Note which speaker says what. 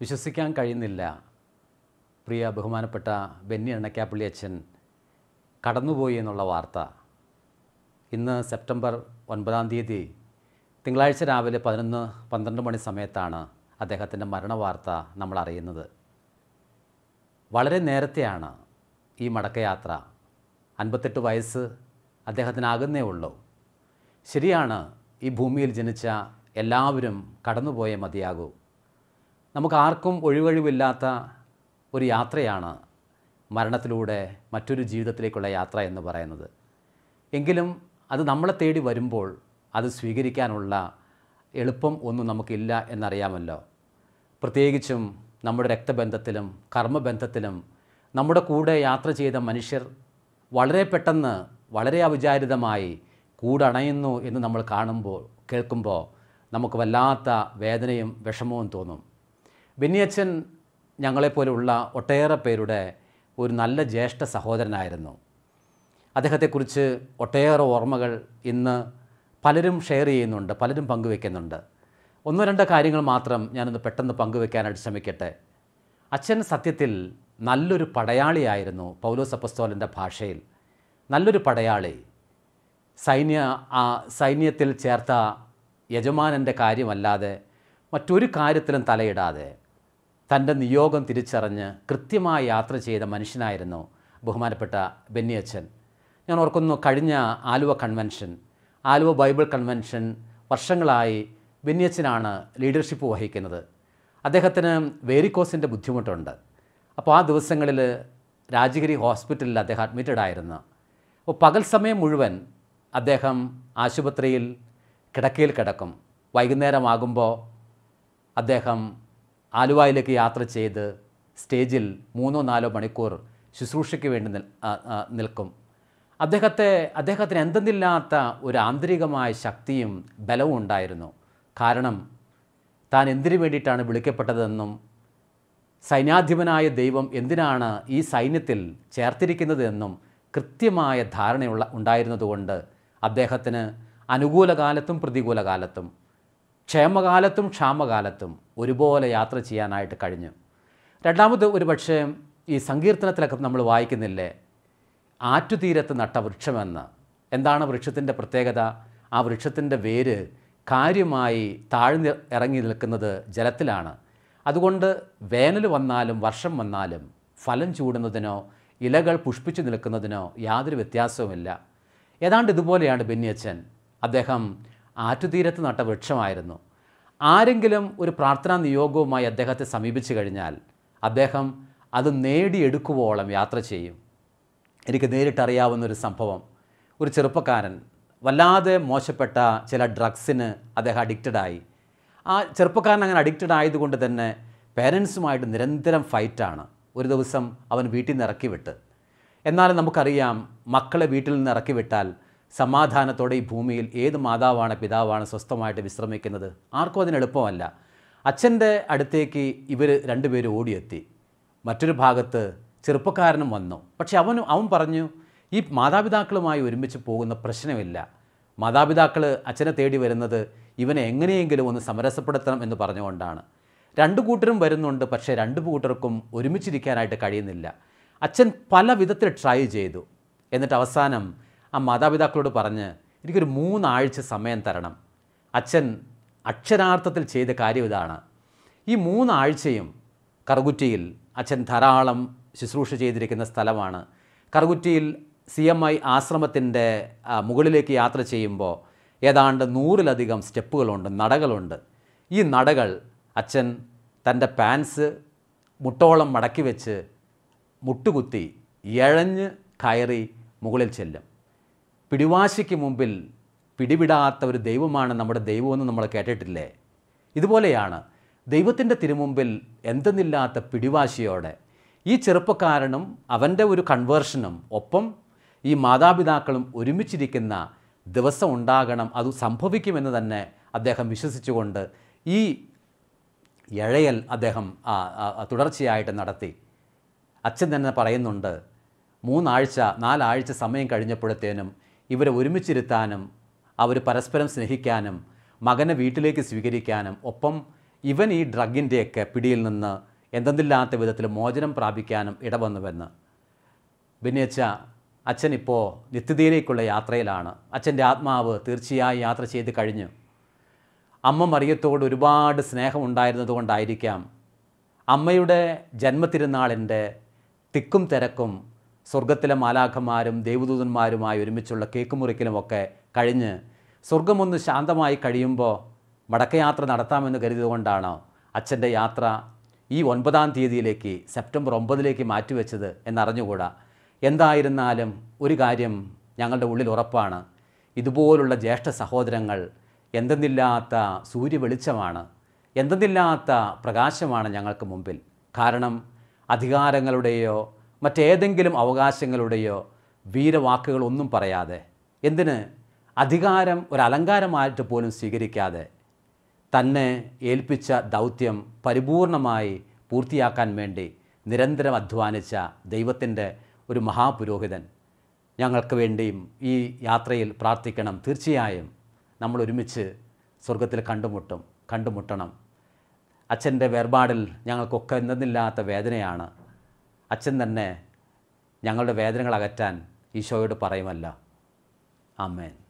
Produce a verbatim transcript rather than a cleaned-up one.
Speaker 1: വിശ്വസിക്കാൻ കഴിയുന്നില്ല. പ്രിയ ബഹുമാനപ്പെട്ട ബെന്നി എണ്ണക്കാപ്പള്ളി അച്ഛൻ കടന്നുപോയി എന്നുള്ള വാർത്ത. ഇന്ന് സെപ്റ്റംബർ ഒൻപതാം തീയതി തിങ്കളാഴ്ച രാവിലെ പതിനൊന്ന് പന്ത്രണ്ട് മണി സമയത്താണ് അദ്ദേഹത്തിൻ്റെ മരണവാർത്ത നമ്മൾ അറിയുന്നത്. വളരെ നേരത്തെയാണ് ഈ മടക്കയാത്ര. അൻപത്തെട്ട് വയസ്സ് അദ്ദേഹത്തിനാകുന്നേ ഉള്ളൂ. ശരിയാണ്, ഈ ഭൂമിയിൽ ജനിച്ച എല്ലാവരും കടന്നുപോയേ മതിയാകൂ. നമുക്കാർക്കും ഒഴിവൊഴിവില്ലാത്ത ഒരു യാത്രയാണ് മരണത്തിലൂടെ മറ്റൊരു ജീവിതത്തിലേക്കുള്ള യാത്ര എന്ന് പറയുന്നത്. എങ്കിലും അത് നമ്മളെ തേടി വരുമ്പോൾ അത് സ്വീകരിക്കാനുള്ള എളുപ്പം ഒന്നും നമുക്കില്ല എന്നറിയാമല്ലോ. പ്രത്യേകിച്ചും നമ്മുടെ രക്തബന്ധത്തിലും കർമ്മബന്ധത്തിലും നമ്മുടെ കൂടെ യാത്ര ചെയ്ത മനുഷ്യർ വളരെ പെട്ടെന്ന് വളരെ അവിചാരിതമായി കൂടണയുന്നു എന്ന് നമ്മൾ കാണുമ്പോൾ കേൾക്കുമ്പോൾ നമുക്ക് വല്ലാത്ത വേദനയും വിഷമവും തോന്നും. ബെന്നിയച്ഛൻ ഞങ്ങളെപ്പോലുള്ള ഒട്ടേറെ പേരുടെ ഒരു നല്ല ജ്യേഷ്ഠ സഹോദരനായിരുന്നു. അദ്ദേഹത്തെക്കുറിച്ച് ഒട്ടേറെ ഓർമ്മകൾ ഇന്ന് പലരും ഷെയർ ചെയ്യുന്നുണ്ട്, പലരും പങ്കുവെക്കുന്നുണ്ട്. ഒന്നോ രണ്ടോ കാര്യങ്ങൾ മാത്രം ഞാനൊന്ന് പെട്ടെന്ന് പങ്കുവെക്കാനായിട്ട് ശ്രമിക്കട്ടെ. അച്ഛൻ സത്യത്തിൽ നല്ലൊരു പടയാളിയായിരുന്നു. പൗലോസ് അപ്പസ്തോലൻ്റെ ഭാഷയിൽ നല്ലൊരു പടയാളി. സൈന്യ സൈന്യത്തിൽ ചേർത്ത യജമാനൻ്റെ കാര്യമല്ലാതെ മറ്റൊരു കാര്യത്തിലും തലയിടാതെ തൻ്റെ നിയോഗം തിരിച്ചറിഞ്ഞ് കൃത്യമായി യാത്ര ചെയ്ത മനുഷ്യനായിരുന്നു ബഹുമാനപ്പെട്ട ബെന്നിയച്ഛൻ. ഞാൻ ഓർക്കുന്നു, കഴിഞ്ഞ Aluva convention Aluva Bible convention വർഷങ്ങളായി ബെന്നിയച്ഛനാണ് ലീഡർഷിപ്പ് വഹിക്കുന്നത്. അദ്ദേഹത്തിന് വേരിക്കോസിൻ്റെ ബുദ്ധിമുട്ടുണ്ട്. അപ്പോൾ ആ ദിവസങ്ങളിൽ രാജഗിരി ഹോസ്പിറ്റലിൽ അദ്ദേഹം അഡ്മിറ്റഡ് ആയിരുന്നു. അപ്പോൾ പകൽ സമയം മുഴുവൻ അദ്ദേഹം ആശുപത്രിയിൽ കിടക്കയിൽ കിടക്കും. വൈകുന്നേരമാകുമ്പോൾ അദ്ദേഹം ആലുവയിലേക്ക് യാത്ര ചെയ്ത് സ്റ്റേജിൽ മൂന്നോ നാലോ മണിക്കൂർ ശുശ്രൂഷയ്ക്ക് വേണ്ടി നിൽക്കും. അദ്ദേഹത്തെ അദ്ദേഹത്തിന് എന്തെന്നില്ലാത്ത ഒരു ആന്തരികമായ ശക്തിയും ബലവും ഉണ്ടായിരുന്നു. കാരണം താൻ എന്തിനു വേണ്ടിയിട്ടാണ് വിളിക്കപ്പെട്ടതെന്നും സൈന്യാധിപനായ ദൈവം എന്തിനാണ് ഈ സൈന്യത്തിൽ ചേർത്തിരിക്കുന്നത് എന്നും കൃത്യമായ ധാരണയുള്ള ഉണ്ടായിരുന്നതുകൊണ്ട് അദ്ദേഹത്തിന് അനുകൂല കാലത്തും പ്രതികൂല കാലത്തും ക്ഷേമകാലത്തും ക്ഷാമകാലത്തും ഒരുപോലെ യാത്ര ചെയ്യാനായിട്ട് കഴിഞ്ഞു. രണ്ടാമത് ഒരു പക്ഷേ ഈ സങ്കീർത്തനത്തിലൊക്കെ നമ്മൾ വായിക്കുന്നില്ലേ, ആറ്റുതീരത്ത് നട്ട വൃക്ഷമെന്ന്. എന്താണ് വൃക്ഷത്തിൻ്റെ പ്രത്യേകത? ആ വൃക്ഷത്തിൻ്റെ വേര് കാര്യമായി താഴ്ന്ന് ഇറങ്ങി നിൽക്കുന്നത് ജലത്തിലാണ്. അതുകൊണ്ട് വേനൽ വന്നാലും വർഷം വന്നാലും ഫലം ചൂടുന്നതിനോ ഇലകൾ പുഷ്പിച്ചു നിൽക്കുന്നതിനോ യാതൊരു വ്യത്യാസവുമില്ല. ഏതാണ്ട് ഇതുപോലെയാണ് ബെന്നിയച്ഛൻ. അദ്ദേഹം ആറ്റുതീരത്ത് നട്ട വൃക്ഷമായിരുന്നു. ആരെങ്കിലും ഒരു പ്രാർത്ഥനാ നിയോഗവുമായി അദ്ദേഹത്തെ സമീപിച്ചു കഴിഞ്ഞാൽ അദ്ദേഹം അത് നേടിയെടുക്കുവോളം യാത്ര ചെയ്യും. എനിക്ക് നേരിട്ടറിയാവുന്നൊരു സംഭവം, ഒരു ചെറുപ്പക്കാരൻ വല്ലാതെ മോശപ്പെട്ട ചില ഡ്രഗ്സിന് അദ്ദേഹം അഡിക്റ്റഡായി. ആ ചെറുപ്പക്കാരൻ അങ്ങനെ അഡിക്റ്റഡ് ആയതുകൊണ്ട് തന്നെ പേരൻസുമായിട്ട് നിരന്തരം ഫൈറ്റാണ്. ഒരു ദിവസം അവൻ വീട്ടിൽ നിന്ന് ഇറക്കി വിട്ട്. എന്നാൽ നമുക്കറിയാം, മക്കളെ വീട്ടിൽ നിന്ന് ഇറക്കി വിട്ടാൽ സമാധാനത്തോടെ ഈ ഭൂമിയിൽ ഏത് മാതാവാണ് പിതാവാണ് സ്വസ്ഥമായിട്ട് വിശ്രമിക്കുന്നത്? ആർക്കും അതിന് എളുപ്പമല്ല. അച്ഛൻ്റെ അടുത്തേക്ക് ഇവർ രണ്ടുപേരും ഓടിയെത്തി. മറ്റൊരു ഭാഗത്ത് ചെറുപ്പക്കാരനും വന്നു. പക്ഷെ അവനും അവൻ പറഞ്ഞു, ഈ മാതാപിതാക്കളുമായി ഒരുമിച്ച് പോകുന്ന പ്രശ്നമില്ല. മാതാപിതാക്കൾ അച്ഛനെ തേടി വരുന്നത് ഇവനെ എങ്ങനെയെങ്കിലും ഒന്ന് സമരസപ്പെടുത്തണം എന്ന് പറഞ്ഞുകൊണ്ടാണ്. രണ്ടു കൂട്ടരും വരുന്നുണ്ട്, പക്ഷേ രണ്ടു കൂട്ടർക്കും ഒരുമിച്ചിരിക്കാനായിട്ട് കഴിയുന്നില്ല. അച്ഛൻ പല വിധത്തിൽ ട്രൈ ചെയ്തു. എന്നിട്ട് അവസാനം ആ മാതാപിതാക്കളോട് പറഞ്ഞ്, എനിക്കൊരു മൂന്നാഴ്ച സമയം തരണം. അച്ഛൻ അക്ഷരാർത്ഥത്തിൽ ചെയ്ത കാര്യം ഇതാണ്. ഈ മൂന്നാഴ്ചയും കറുകുറ്റിയിൽ അച്ഛൻ ധാരാളം ശുശ്രൂഷ ചെയ്തിരിക്കുന്ന സ്ഥലമാണ്. കറുകുറ്റിയിൽ സി എം ഐ ആശ്രമത്തിൻ്റെ മുകളിലേക്ക് യാത്ര ചെയ്യുമ്പോൾ ഏതാണ്ട് നൂറിലധികം സ്റ്റെപ്പുകളുണ്ട്, നടകളുണ്ട്. ഈ നടകൾ അച്ഛൻ തൻ്റെ പാൻസ് മുട്ടോളം മടക്കി വെച്ച് മുട്ടുകുത്തി ഇഴഞ്ഞ് കയറി മുകളിൽ ചെല്ലും. പിടിവാശിക്ക് മുമ്പിൽ പിടിവിടാത്ത ഒരു ദൈവമാണ് നമ്മുടെ ദൈവമെന്ന് നമ്മൾ കേട്ടിട്ടില്ലേ? ഇതുപോലെയാണ് ദൈവത്തിൻ്റെ തിരുമുമ്പിൽ എന്തെന്നില്ലാത്ത പിടിവാശിയോടെ ഈ ചെറുപ്പക്കാരനും അവൻ്റെ ഒരു കൺവേർഷനും ഒപ്പം ഈ മാതാപിതാക്കളും ഒരുമിച്ചിരിക്കുന്ന ദിവസം ഉണ്ടാകണം, അത് സംഭവിക്കുമെന്ന് തന്നെ അദ്ദേഹം വിശ്വസിച്ചുകൊണ്ട് ഈ ഇഴയൽ അദ്ദേഹം തുടർച്ചയായിട്ട് നടത്തി. അച്ഛൻ തന്നെ പറയുന്നുണ്ട്, മൂന്നാഴ്ച നാലാഴ്ച സമയം കഴിഞ്ഞപ്പോഴത്തേനും ഇവരെ ഒരുമിച്ചിരുത്താനും അവർ പരസ്പരം സ്നേഹിക്കാനും മകനെ വീട്ടിലേക്ക് സ്വീകരിക്കാനും ഒപ്പം ഇവൻ ഈ ഡ്രഗിൻ്റെയൊക്കെ പിടിയിൽ നിന്ന് എന്തെന്നില്ലാത്ത വിധത്തിൽ മോചനം പ്രാപിക്കാനും ഇടവന്നുവെന്ന്. ബെന്നിയച്ച അച്ഛനിപ്പോൾ നിത്യതയിലേക്കുള്ള യാത്രയിലാണ്. അച്ഛൻ്റെ ആത്മാവ് തീർച്ചയായും യാത്ര ചെയ്ത് കഴിഞ്ഞു. അമ്മ മറിയത്തോട് ഒരുപാട് സ്നേഹമുണ്ടായിരുന്നതുകൊണ്ടായിരിക്കാം അമ്മയുടെ ജന്മതിരുനാളിൻ്റെ തിക്കും തിരക്കും സ്വർഗത്തിലെ മാലാഖമാരും ദേവദൂതന്മാരുമായി ഒരുമിച്ചുള്ള കേക്ക് മുറിക്കലുമൊക്കെ കഴിഞ്ഞ് സ്വർഗമൊന്ന് ശാന്തമായി കഴിയുമ്പോൾ മടക്കയാത്ര നടത്താമെന്ന് കരുതിയതുകൊണ്ടാണ് അച്ഛൻ്റെ യാത്ര ഈ ഒൻപതാം തീയതിയിലേക്ക് സെപ്റ്റംബർ ഒമ്പതിലേക്ക് മാറ്റിവെച്ചത് എന്നറിഞ്ഞുകൂടാ. എന്തായിരുന്നാലും ഒരു കാര്യം ഞങ്ങളുടെ ഉള്ളിൽ ഉറപ്പാണ്, ഇതുപോലുള്ള ജ്യേഷ്ഠ സഹോദരങ്ങൾ എന്തെന്നില്ലാത്ത സൂര്യവെളിച്ചമാണ്, എന്തെന്നില്ലാത്ത പ്രകാശമാണ് ഞങ്ങൾക്ക് മുമ്പിൽ. കാരണം അധികാരങ്ങളുടെയോ മറ്റേതെങ്കിലും അവകാശങ്ങളുടെയോ വീരവാക്കുകളൊന്നും പറയാതെ, എന്തിന് അധികാരം ഒരു അലങ്കാരമായിട്ട് പോലും സ്വീകരിക്കാതെ തന്നെ ഏൽപ്പിച്ച ദൗത്യം പരിപൂർണമായി പൂർത്തിയാക്കാൻ വേണ്ടി നിരന്തരം അധ്വാനിച്ച ദൈവത്തിൻ്റെ ഒരു മഹാപുരോഹിതൻ ഞങ്ങൾക്ക് വേണ്ടിയും ഈ യാത്രയിൽ പ്രാർത്ഥിക്കണം. തീർച്ചയായും നമ്മൾ ഒരുമിച്ച് സ്വർഗത്തിൽ കണ്ടുമുട്ടും കണ്ടുമുട്ടണം. അച്ഛൻ്റെ വേർപാടിൽ ഞങ്ങൾക്കൊക്കെ എന്തെന്നില്ലാത്ത വേദനയാണ്. അച്ഛൻ തന്നെ ഞങ്ങളുടെ വേദനകൾ അകറ്റാൻ ഈശോയോട് പറയുമല്ലോ. ആമേൻ.